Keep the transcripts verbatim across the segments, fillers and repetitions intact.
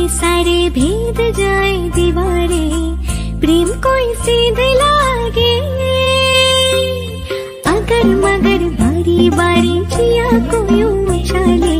सारे भेद जाए दीवारे, प्रेम कोई सीधे लागे, अगर मगर बारी बारी जिया को यूं उछाले।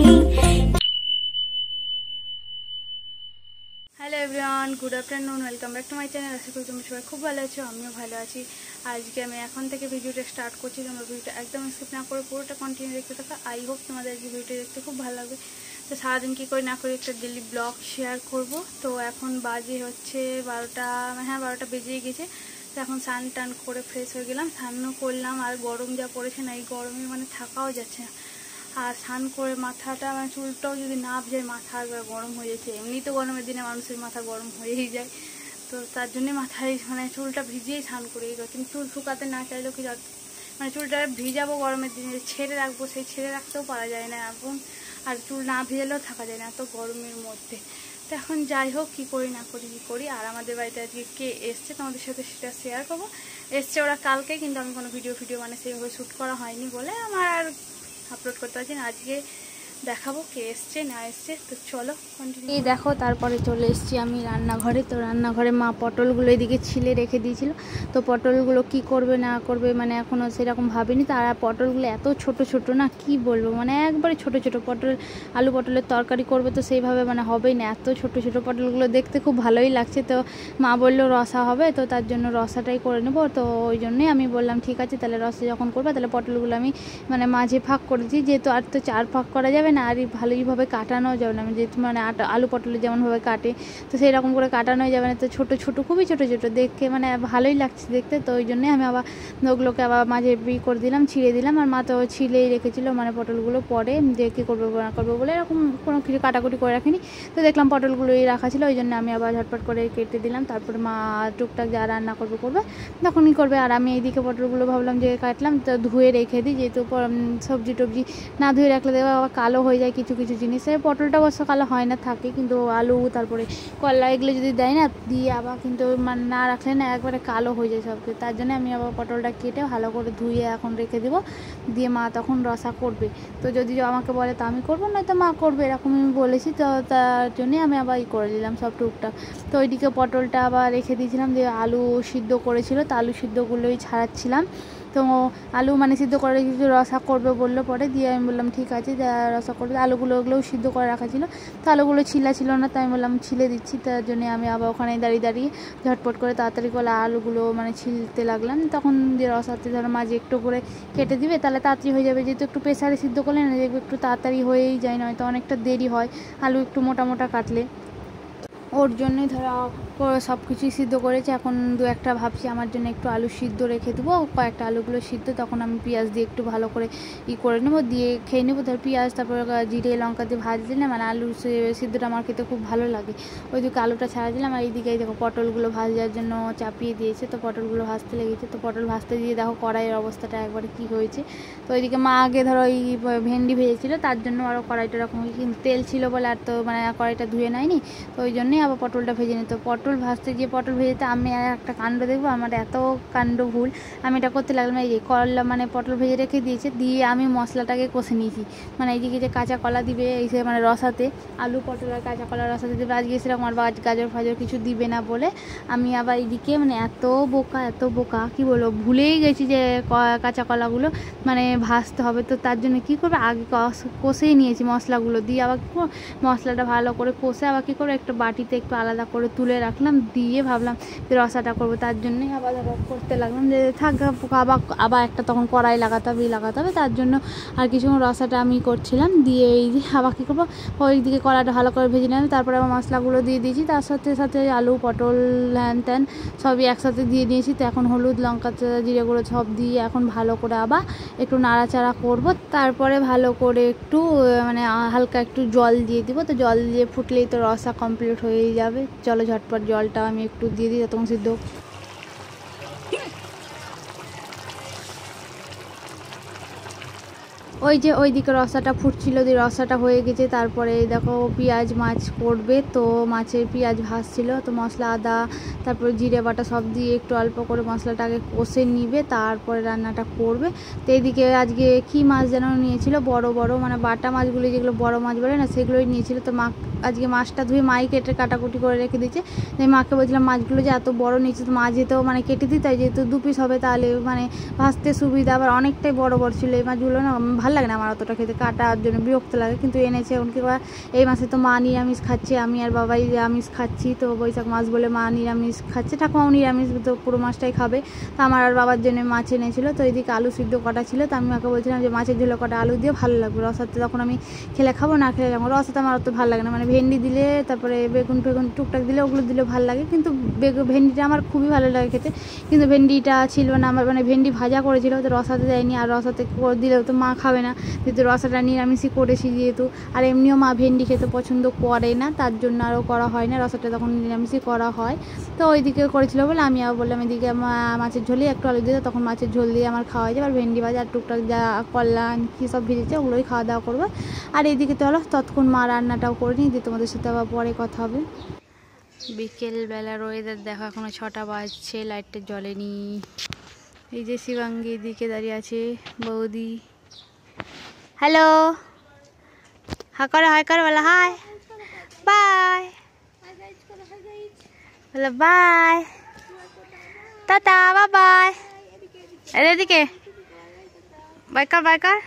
Hello everyone, good afternoon, welcome back to my channel. आशा करी তোমরা সবাই খুব ভালো আছো, আমিও ভালো আছি। আজকে আমি এখন থেকে ভিডিওটা স্টার্ট করছি। তোমরা ভিডিওটা একদম স্কিপ না করে পুরোটা কন্টিনিউ দেখতে থাকো। আই হোপ তোমাদের আজকে ভিডিওটা দেখতে খুব ভালো লাগবে। তো সারাদিন কী করে না করে একটা ডেলি ব্লগ শেয়ার করব। তো এখন বাজে হচ্ছে বারোটা, হ্যাঁ বারোটা বেজেই গেছে। তো এখন স্নান টান করে ফ্রেশ হয়ে গেলাম, স্নানও করলাম। আর গরম যা পড়েছে না, এই গরমে মানে থাকাও যাচ্ছে না। আর স্নান করে মাথাটা মানে চুলটাও যদি না ভেজে মাথা একবার গরম হয়ে যাচ্ছে। এমনি তো গরমের দিনে মানুষের মাথা গরম হয়েই যায়, তো তার জন্যে মাথায় মানে চুলটা ভিজিয়েই স্নান করে। কিন্তু চুল শুকাতে না চাইলেও কি মানে চুলটা ভিজাবো গরমের দিনে, ছেড়ে রাখবো, সেই ছেড়ে রাখতেও পারা যায় না এখন। আর চুল না ভিজালেও থাকা যায় না এত গরমের মধ্যে। তো এখন যাই হোক, কী করি না করি কী করি। আর আমাদের বাড়িতে আজকে কে এসছে তোমাদের সাথে সেটা শেয়ার করবো। এসছে ওরা কালকে, কিন্তু আমি কোনো ভিডিও ভিডিও মানে সেইভাবে শ্যুট করা হয়নি বলে আমার আর আপলোড করতে পারছি না। আজকে দেখাবো কে এসছে না এসছে। তো চলো কন্টিনিউ। এই দেখো, তারপরে চলে এসেছি আমি রান্নাঘরে। তো রান্নাঘরে মা পটলগুলো এদিকে ছিলে রেখে দিয়েছিল। তো পটলগুলো কি করবে না করবে মানে এখনও সেরকম ভাবিনি। তো আর পটলগুলো এত ছোট ছোট না, কি বলবো, মানে একবারে ছোট ছোট পটল। আলু পটলের তরকারি করবে তো সেইভাবে মানে হবেই না, এত ছোট ছোট পটলগুলো দেখতে খুব ভালোই লাগছে। তো মা বললো রসা হবে, তো তার জন্য রসাটাই করে নেবো। তো ওই জন্যই আমি বললাম ঠিক আছে, তাহলে রসা যখন করবে তাহলে পটলগুলো আমি মানে মাঝে ফাঁক করেছি, যেহেতু আর তো চার ফাঁক করা যাবে না, আর ভালোইভাবে কাটানো যাবে না, যেহেতু মানে আটা আলু পটলে যেমনভাবে কাটে তো সেই রকম করে কাটানোই যাবে না। তো ছোটো ছোটো খুবই ছোটো ছোটো দেখে মানে ভালোই লাগছে দেখতে। তো ওই জন্যই আমি আবার ওগুলোকে আবার মাঝে বি করে দিলাম, ছিঁড়ে দিলাম। আর মা তো ছিঁড়েই রেখেছিলো মানে পটলগুলো পরে যে কী করবো না করবো বলে এরকম কোনো কিছু কাটাকুটি করে রাখিনি। তো দেখলাম পটলগুলোই রাখা ছিল, ওই জন্য আমি আবার ঝটপট করে কেটে দিলাম। তারপরে মা টুকটাক যা রান্না করবে করবে তখনই করবে। আর আমি এইদিকে পটলগুলো ভাবলাম যে কাটলাম তো ধুয়ে রেখে দিই, যেহেতু সবজি টবজি না ধুয়ে রাখলে দেওয়া আবার কালো হয়ে যায় কিছু কিছু জিনিসে। পটলটা অবশ্য কালো হয় না, থাকে, কিন্তু আলু তারপরে কলা এগুলো যদি দেয় না দিয়ে আবার কিন্তু মানে না রাখলে না একবারে কালো হয়ে যায় সব কিছু। তার জন্য আমি আবার পটলটা কেটে ভালো করে ধুয়ে এখন রেখে দেবো, দিয়ে মা তখন রসা করবে। তো যদি আমাকে বলে তো আমি করবো, নয়তো মা করবে, এরকম আমি বলেছি। তো তার জন্যে আমি আবার ই করে দিলাম সব টুকটাক। তো ওইদিকে পটলটা আবার রেখে দিয়েছিলাম, দিয়ে আলু সিদ্ধ করেছিল, তো আলু সিদ্ধগুলোই ছাড়াচ্ছিলাম। তো আলু মানে সিদ্ধ করে কিছু রসা করবে বললো পরে, দিয়ে আমি বললাম ঠিক আছে যা রসা করবে। আলুগুলো ওগুলোও সিদ্ধ করে রাখা ছিল, তো আলুগুলো ছিলা ছিল না, তো আমি বললাম ছিলে দিচ্ছি। তার জন্য আমি আবার ওখানে দাঁড়িয়ে দাঁড়িয়ে ঝটপট করে তাড়াতাড়ি করে আলুগুলো মানে ছিলতে লাগলাম। তখন দিয়ে রসাতে ধরো মাঝে একটু করে কেটে দিবে, তাহলে তাড়াতাড়ি হয়ে যাবে। যেহেতু একটু প্রেসারে সিদ্ধ করলে না দেখবে একটু তাড়াতাড়ি হয়েই যায়, নয়তো অনেকটা দেরি হয় আলু একটু মোটা মোটা কাটলে। ওর জন্যই ধরো সব কিছুই সিদ্ধ করেছে। এখন দু একটা ভাবছি আমার জন্য একটু আলু সিদ্ধ রেখে দেবো, কয়েকটা আলুগুলো সিদ্ধ, তখন আমি পেঁয়াজ দিয়ে একটু ভালো করে ই করে নেবো, দিয়ে খেয়ে নেবো। ধর পেঁয়াজ তারপর জিরে লঙ্কা দিয়ে ভাজলে না মানে আলু সিদ্ধটা আমার খেতে খুব ভালো লাগে। ওইদিকে আলুটা ছাড়া দিলাম, আর এইদিকে দেখো পটলগুলো ভাজার জন্য চাপিয়ে দিয়েছে। তো পটলগুলো ভাজতে লেগেছে, তো পটল ভাজতে দিয়ে দেখো কড়াইয়ের অবস্থাটা একবারে কী হয়েছে। তো ওইদিকে মা আগে ধরো ওই ভেন্ডি ভেজেছিলো, তার জন্য আরও কড়াইটা এরকম, কিন্তু তেল ছিল বলে আর তো মানে কড়াইটা ধুয়ে নেয়নি, তো ওই জন্যই আবার পটলটা ভেজে নিত। পটল ভাজতে গিয়ে পটল ভেজেতে আমি আর একটা কাণ্ড দেখবো, আমার এত কাণ্ড ভুল। আমি এটা করতে লাগলাম, এই যে করলা মানে পটল ভেজে রেখে দিয়েছে, দিয়ে আমি মশলাটাকে কষে নিয়েছি। মানে এইদিকে যে কাঁচা কলা দিবে এই সে মানে রসাতে, আলু পটল আর কাঁচা কলা রসাতে দেবে, আজকে সেরকম আর গাজর ফাজর কিছু দিবে না বলে আমি আবার এইদিকে মানে এত বোকা এত বোকা কি বলবো, ভুলেই গেছি যে কাঁচা কলাগুলো মানে ভাজতে হবে। তো তার জন্য কী করবে, আগে কষেই নিয়েছি মশলাগুলো দিয়ে, আবার মশলাটা ভালো করে কষে আবার কী করবো একটা বাটিতে একটু আলাদা করে তুলে রাখলাম, দিয়ে ভাবলাম যে রসাটা করবো। তার জন্যই আবার করতে লাগলাম যে থাক আবার আবার একটা তখন কড়াই লাগাতে হবে লাগাতে হবে তার জন্য আর কিছুক্ষণ রসাটা আমি করছিলাম। দিয়ে এই যে আবার কী করবো, ওই দিকে কড়াইটা ভালো করে ভেজে নিলাম, তারপরে আবার মশলাগুলো দিয়ে দিয়েছি, তার সাথে সাথে আলু পটল হ্যান ত্যান সবই একসাথে দিয়ে দিয়েছি। তো এখন হলুদ লঙ্কা জিরে গুঁড়ো সব দিয়ে এখন ভালো করে আবার একটু নাড়াচাড়া করব। তারপরে ভালো করে একটু মানে হালকা একটু জল দিয়ে দিব, তো জল দিয়ে ফুটলেই তো রসা কমপ্লিট হয়ে যাবে। চলো ঝটপট জলটা আমি একটু দিয়ে দিই তখন সিদ্ধ। ওই যে ওইদিকে রসাটা ফুটছিল, দিয়ে রসাটা হয়ে গেছে। তারপরে দেখো পেঁয়াজ মাছ করবে, তো মাছের পেঁয়াজ ভাজছিল, তো মশলা আদা তারপরে জিরে বাটা সব দিয়ে একটু অল্প করে মশলাটাকে কষে নিবে, তারপরে রান্নাটা করবে। তো এইদিকে আজকে কি মাছ যেন নিয়েছিল, বড় বড় মানে বাটা মাছগুলি যেগুলো বড় মাছ বলে না সেগুলোই নিয়েছিল। তো মা আজকে মাছটা ধুয়ে মাই কেটে কাটাকুটি করে রেখে দিয়েছে। তাই মাকে বলছিলাম মাছগুলো যে এত বড় নিয়েছে তো মাছ যেতেও মানে কেটে দিই, তাই যেহেতু দু পিস হবে তাহলে মানে ভাজতে সুবিধা। আবার অনেকটাই বড় বড় ছিল এই মাছগুলো, না ভালো লাগে না আমার অতটা খেতে, কাটার জন্য বিরক্ত লাগে। কিন্তু এনেছে উনকে এই মাসে তো মা নিরামিষ খাচ্ছে, আমি আর বাবাই নিরামিষ খাচ্ছি। তো বৈশাখ মাস বলে মা নিরামিষ খাচ্ছে, ঠাকুমাও নিরামিষ, তো পুরো মাছটাই খাবে। তো আমার আর বাবার জন্য মাছ এনেছিল। তো এইদিকে আলু সিদ্ধ কটা ছিল, তো আমি মাকে বলছিলাম যে মাছের ঝোলে কটা আলু দিয়ে ভালো লাগবে, রসাতে তখন আমি খেলে খাবো, না খেলে যাবো। রসাতে আমার অত ভালো লাগে না, মানে ভেন্ডি দিলে তারপরে বেগুন ফেগুন টুকটাক দিলে ওগুলো দিলে ভালো লাগে, কিন্তু ভেন্ডিটা আমার খুবই ভালো লাগে খেতে। কিন্তু ভেন্ডিটা ছিল না আমার, মানে ভেন্ডি ভাজা করেছিল, তো রসাতে দেয়নি, আর রসাতে দিলেও তো মা খাবে না, যেহেতু রসাটা নিরামিষই করেছি যেহেতু। আর এমনিও মা ভেন্ডি খেতে পছন্দ করে না, তার জন্য আরও করা হয় না, রসাটা তখন নিরামিষই করা হয়। তো ওইদিকে করেছিল বলে আমি আবার বললাম এদিকে মাছের ঝোলে একটু আলু দিয়ে, তখন মাছের ঝোল দিয়ে আমার খাওয়া হয়ে যাবে, আর ভেন্ডি ভাজা আর টুকটাক যা করলা কী সব ভিজেছে ওগুলোই খাওয়া দাওয়া করবো। আর এইদিকে তো হলো ততক্ষণ মা রান্নাটাও করে নিই, দিয়ে তোমাদের সাথে আবার পরে কথা হবে। বিকেলবেলার ওয়েদার দেখো, এখনো ছটা বাজছে, লাইটটা জ্বলেনি। এই যে শিবাঙ্গী এদিকে দাঁড়িয়ে আছে, বৌদি হ্যালো হা করো, হাই করো, বলো হাই বাই, বলো বাই টাটা বাই বাই, এদিকে বাই কর বাই কর।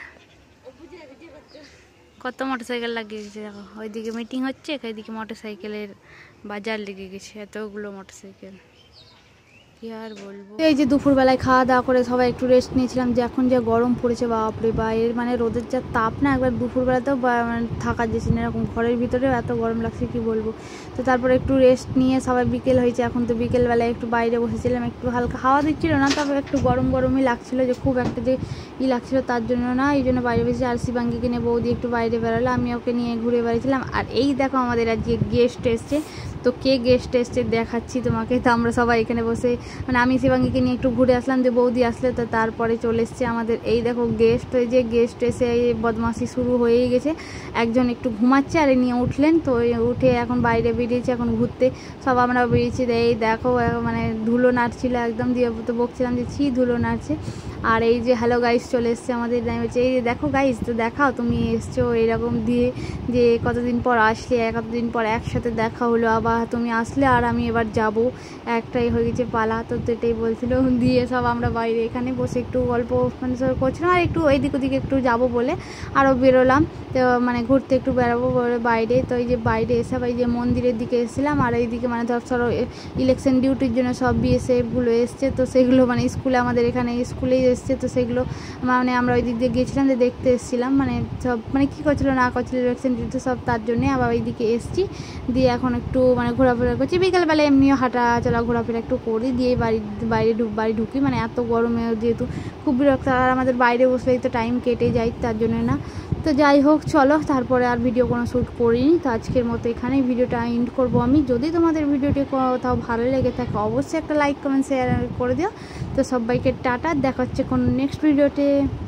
কত মোটরসাইকেল লাগিয়ে গেছে দেখো, ওইদিকে মিটিং হচ্ছে, এইদিকে মোটরসাইকেলের বাজার লেগে গেছে, এতগুলো মোটরসাইকেল কি আর বলবো। এই যে দুপুরবেলায় খাওয়া দাওয়া করে সবাই একটু রেস্ট নিয়েছিলাম, যে এখন যে গরম পড়েছে বাপরে বা, এর মানে রোদের যা তাপ না, একবার দুপুরবেলাতেও মানে থাকা যাচ্ছে না, এরকম ঘরের ভিতরেও এত গরম লাগছে কি বলবো। তো তারপরে একটু রেস্ট নিয়ে সবাই বিকেল হয়েছে, এখন তো বিকেলবেলায় একটু বাইরে বসেছিলাম, একটু হালকা হাওয়া দিচ্ছিল না, তারপরে একটু গরম গরমই লাগছিল, যে খুব একটা যে ই লাগছিল তার জন্য না, এই জন্য বাইরে বসেছি। আর শিবাঙ্গীকে নিয়ে বৌদি একটু বাইরে বেরোলো, আমি ওকে নিয়ে ঘুরে বেড়াচ্ছিলাম। আর এই দেখো আমাদের আজকে গেস্ট এসছে, তো কে গেস্ট এসছে দেখাচ্ছি তোমাকে। তো আমরা সবাই এখানে বসে মানে আমি শিবাঙ্গীকে নিয়ে একটু ঘুরে আসলাম, যে বৌদি আসলে তো তারপরে চলে এসছে আমাদের এই দেখো গেস্ট। ওই যে গেস্ট এসে এই বদমাশি শুরু হয়েই গেছে, একজন একটু ঘুমাচ্ছে আর নিয়ে উঠলেন, তো উঠে এখন বাইরে বেরিয়েছে এখন ঘুরতে, সব আমরা বেরিয়েছি। এই দেখো মানে ধুলো নাড়ছিল একদম, দিয়ে তো বকছিলাম যে ছি ধুলো নাড়ছে। আর এই যে হ্যালো গাইস চলে এসছে আমাদের, হচ্ছে এই দেখো গাইস, তো দেখাও তুমি এসছো এরকম দিয়ে, যে কতদিন পর আসলে, কতদিন পর একসাথে দেখা হলো, আবার তুমি আসলে আর আমি এবার যাব, একটাই হয়ে গেছে পালা। তো এটাই বলছিল, দিয়ে সব আমরা বাইরে এখানে বসে একটু গল্প মানে সব করছিলাম, আর একটু এইদিক ওদিকে একটু যাব বলে আরও বেরোলাম, তো মানে ঘুরতে একটু বেরোবো বলে বাইরে। তো এই যে বাইরে এসে এই যে মন্দিরের দিকে এসেছিলাম, আর এইদিকে মানে ধর সব ইলেকশন ডিউটির জন্য সব বিএসএফগুলো এসছে, তো সেগুলো মানে স্কুলে আমাদের এখানে স্কুলেই এসছে, তো সেগুলো মানে আমরা ওই দিক দিয়ে গিয়েছিলাম, যে দেখতে এসেছিলাম, মানে সব মানে কী করছিলো না করছিলো ইলেকশন ডিউটি সব, তার জন্যে আবার ওইদিকে এসছি। দিয়ে এখন একটু মানে ঘোরাফেরা করছি, বিকেলবেলা এমনিও হাঁটা চলা ঘোরাফেরা একটু করি, দিয়ে বাড়ি বাইরে ঢুক বাড়ি ঢুকি, মানে এত গরমে যেহেতু খুব বিরক্ত, আর আমাদের বাইরে বসলেই তো টাইম কেটে যায়, তার জন্য না। তো যাই হোক চলো, তারপরে আর ভিডিও কোনো শ্যুট করিনি, তো আজকের মতো এখানেই ভিডিওটা এন্ড করবো আমি। যদি তোমাদের ভিডিওটি কোথাও ভালো লেগে থাকে অবশ্যই একটা লাইক কমেন্ট শেয়ার করে দিও। তো সবাইকে টাটা, দেখা হচ্ছে কোনো নেক্সট ভিডিওতে।